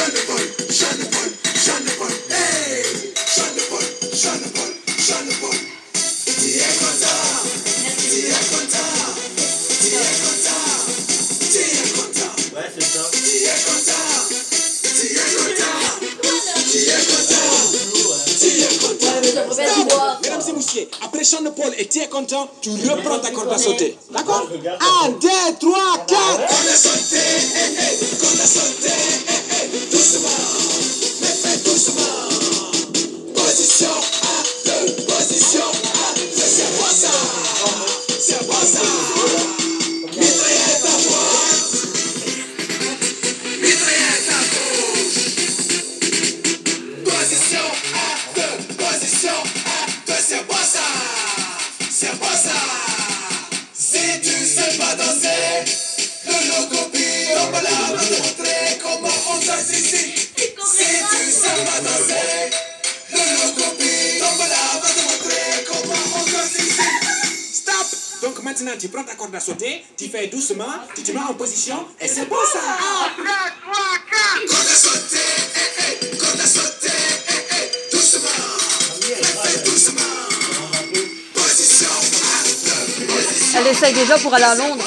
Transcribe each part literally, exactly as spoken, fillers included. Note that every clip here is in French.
Jean de Paul, Jean de Paul, Jean de Paul, hey, Jean de Paul, Jean de Paul, Jean de Paul. Tu es content, tu es content, tu es content, tu es content. Ouais, c'est ça. Tu es content, tu es content, tu es content, tu es content. Mesdames et messieurs, après Jean de Paul et tu es content, tu reprends ta corde à sauter. D'accord? Un, deux, trois, quatre. On a sauté, eh, eh, on a sauté, eh, eh, doucement, mais fais doucement. Position un, deux, position un, deux, c'est bon ça, c'est bon ça. Mitraillette à droite, mitraillette à gauche. Position un, deux, position un, deux, c'est bon ça, c'est bon ça. Si tu sais pas danser, le logopi tombola va te montrer comment on danse ici. Si tu sais pas danser, le logopi tombola va te montrer comment on danse ici. Stop! Donc maintenant, tu prends ta corde à sauter, tu fais doucement, tu te mets en position et c'est bon ça! Corde à sauter, eh eh, corde à sauter, eh eh, doucement, fais doucement. Position un, deux, position. Elle essaye déjà pour aller à Londres.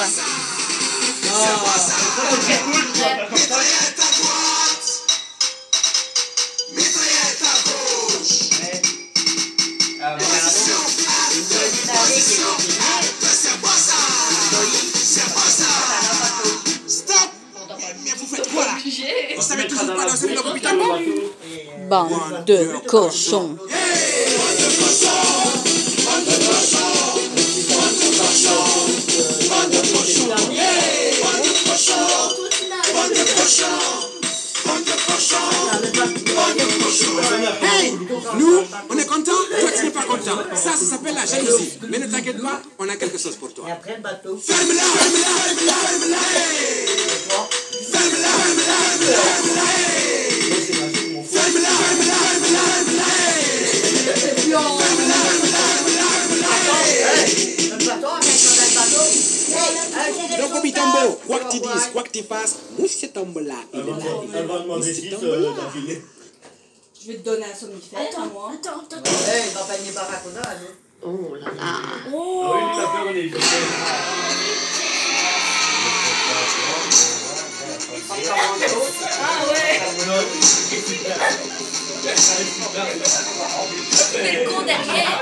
Mitraillette à droite, mitraillette à gauche. Position un, deux, position un, deux, c'est bon ça, c'est bon ça. Stop! Mais vous faites quoi là? Vous savez toujours pas danser le logopi tambour? Bande de cochons. Hey, bande de cochons, bande de cochons, bande de cochons, bande de cochons. Hey, bande de cochons, bande de cochons, bande de cochons, bande de cochons. Hey! Nous, on est content, toi tu n'es pas content. Ça, ça s'appelle la jalousie. Mais ne t'inquiète pas, on a quelque chose pour toi. Et après le bateau. Ferme-la, ferme-la, ferme-la, ferme-la, hey. Ferme-la, ferme-la, ferme-la, ferme-la, hey. Ferme-la, ferme-la, ferme-la, ferme-la, hey. Ferme-la, ferme-la, ferme-la, ferme-la, hey. Logopi tambour, quoi que tu dises, quoi que tu fasses, Monsieur Tambola, il est là. Elle va demander six Monsieur euh, Tambola. d'affilée. Je vais te donner un somnifère, à moi. Attends, attends, Eh, il va pas nier Barracuda, hein. Oh là là. Ah oui, lui, t'as peur, on est Ah ouais. Quel con derrière.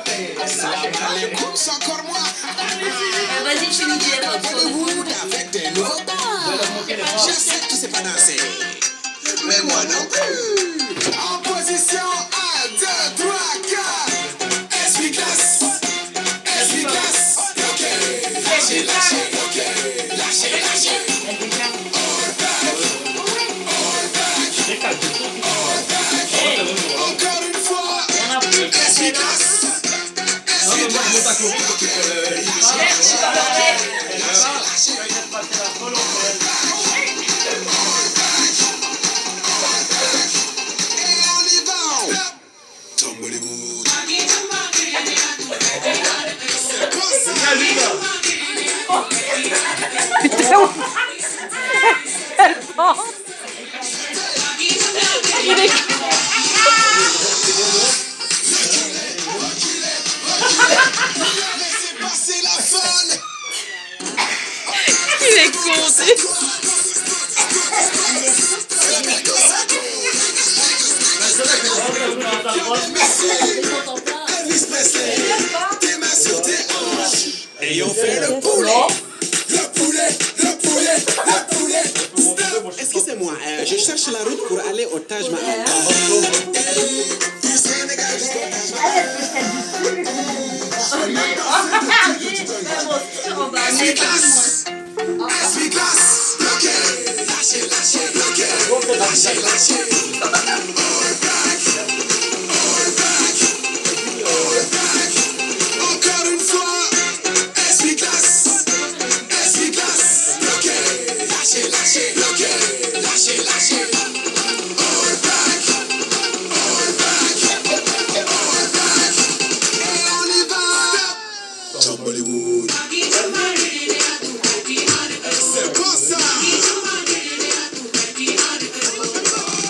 C'est encore moi. Euh, Vas-y, tu nous dis la Bollywood avec des nouveaux pas. Je sais que tu sais pas danser, mais moi non plus. En position un, deux, trois, quatre. Essuie-glace, essuie-glace. Ok, lâchez, lâchez, ok, lâchez, lâchez. All back, all back, all back. Encore une fois. Essuie-glace, essuie-glace. Ok, lâchez, lâchez, lâchez, et on y va. Tom Bollywood. C'est pas ça. Putain, elle pense. Il est... Laissez passer la folle. Il est con, c'est... Elvis Presley, tes mains sur tes hanches. Et on fait le poulet. Le poulet, le poulet, le poulet. Excusez-moi, euh, je cherche la route pour aller au Taj Mahal. Du Sénégal jusqu'au Taj Mahal. Essuie-glace, essuie-glace. Bloqué, lâchez, lâchez, bloqué, lâchez, lâchez. All back, all back, all back. Encore une fois. Essuie-glace, essuie-glace. Bloqué, lâchez, lâchez, bloqué, lâchez, lâchez. All back, all back, all back. Et on y va. Tom Bollywood. C'est quoi ça?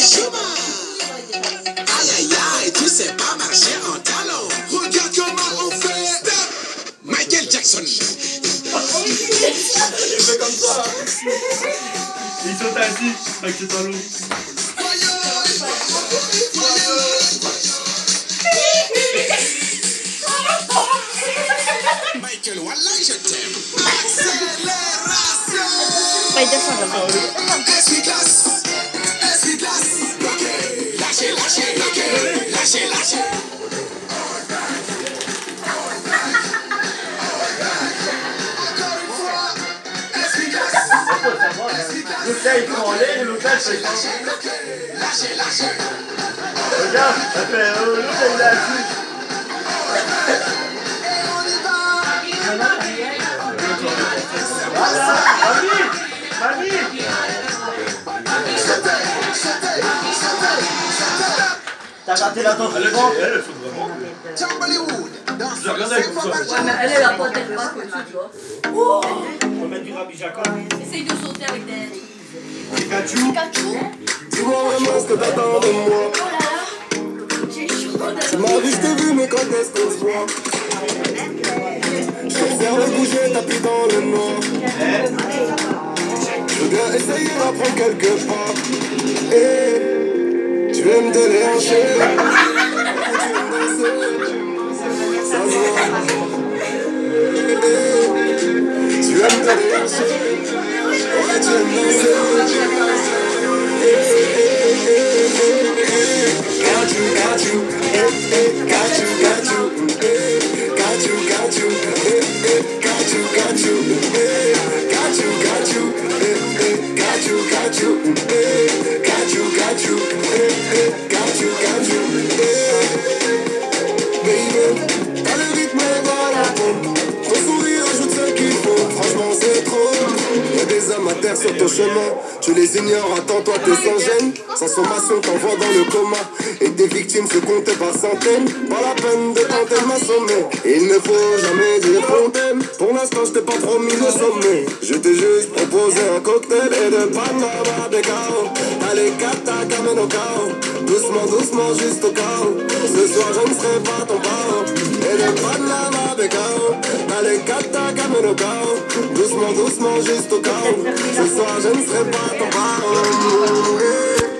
Chuma. Aïe aïe aïe, tu sais pas marcher en talon. Regarde comment on fait. Step. Michael Jackson. Il fait comme ça. Il saute assis avec ses talons. Michael, wallah, je t'aime. Accélération. Vai, descend là. Essuie-glace. Essuie-glace. Lâchez, lâchez, lâchez, lâchez, lâchez. L'hôtel il prend l'air et l'hôtel fait ça. Regarde, ça fait euh, l'hôtel il est assis. Voilà, mamie, mamie. T'as raté la danse du ventre. Elle, elle faut vraiment. Je regarde avec ça. Ouais, mais elle, elle a pas tellement pas que tu vois. On va mettre du Rabbi Jacob. Essaye de sauter avec des. Pikachu. Pikachu. Dis-moi vraiment ce que t'attends de moi. Oh là là. J'ai chaud de Tu m'as vu, je t'ai vu, mais quand est-ce qu'on se voit? Je t'observe bouger, tapis dans le noir. Je veux bien essayer d'apprendre quelques pas. Et tu aimes te lécher. Ça se voit. Tu aimes te lécher. Ouais, tu aimes danser. Got you, got you, eh, eh, got you, got you, eh, got you, got you, eh, eh, got you, got you, eh, got you, got you, eh, eh, got you, got you, eh, got you, got you, eh, eh, got you, got you, eh. Baby, t'as le rythme et voilà ton ton sourire ajoute ce qu'il faut. Franchement c'est trop. Y'a des hommes à terre sur ton chemin. Tu les ignores, attends-toi, t'es sans gêne. Sans sommation, t'envoies dans le coma. Et des victimes se comptent par centaines. Pas la peine de tenter de m'assommer. Il ne faut jamais dire fontaine. Pour l'instant, je t'ai pas promis le sommet. Je t'ai juste proposé un cocktail et de Panama de chaos. Allez, kata, kamen au chaos. Doucement, doucement, juste au chaos. Ce soir, je ne serai pas ton pao. Et de Panama de chaos. Allez, kata, kamen au chaos. Doucement, doucement, juste au chaos. Ce soir, je ne serai pas ton pao.